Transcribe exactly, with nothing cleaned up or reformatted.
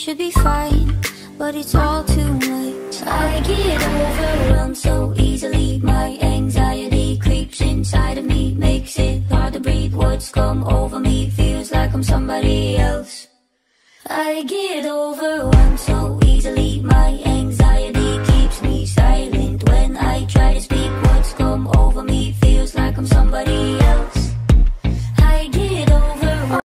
should be fine, but it's all too much. I get overwhelmed so easily. My anxiety creeps inside of me, makes it hard to breathe. What's come over me feels like I'm somebody else. I get overwhelmed so easily. My anxiety